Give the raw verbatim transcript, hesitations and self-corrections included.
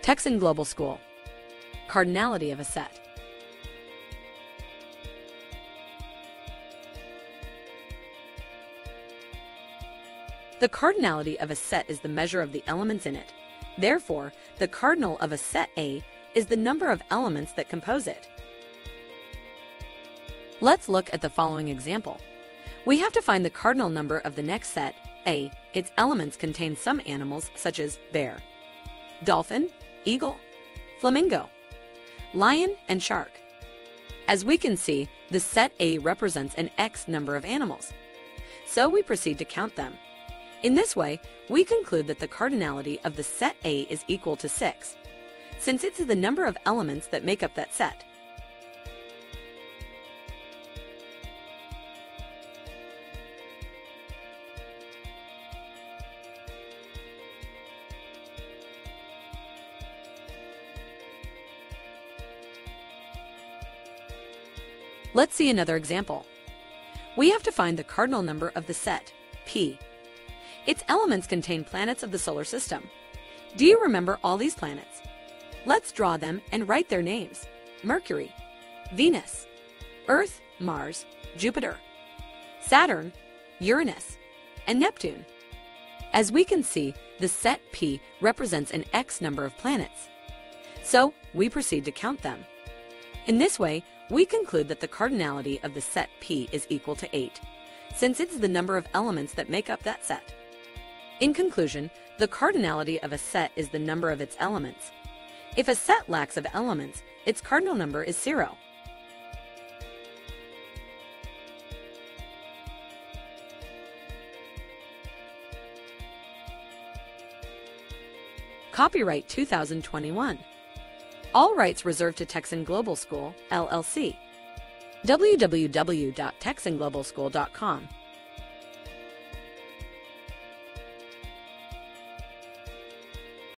Texan Global School. Cardinality of a set. The cardinality of a set is the measure of the elements in it. Therefore, the cardinal of a set A is the number of elements that compose it. Let's look at the following example. We have to find the cardinal number of the next set, A. Its elements contain some animals such as bear, dolphin, eagle, flamingo, lion, and shark. As we can see, the set A represents an X number of animals. So we proceed to count them. In this way, we conclude that the cardinality of the set A is equal to six, since it's the number of elements that make up that set. Let's see another example. We have to find the cardinal number of the set, P. Its elements contain planets of the solar system. Do you remember all these planets? Let's draw them and write their names. Mercury, Venus, Earth, Mars, Jupiter, Saturn, Uranus, and Neptune. As we can see, the set P represents an X number of planets. So we proceed to count them. In this way, we conclude that the cardinality of the set P is equal to eight, since it's the number of elements that make up that set. In conclusion, the cardinality of a set is the number of its elements. If a set lacks of elements, its cardinal number is zero. Copyright two thousand twenty-one. All rights reserved to Texan Global School, L L C. w w w dot texan global school dot com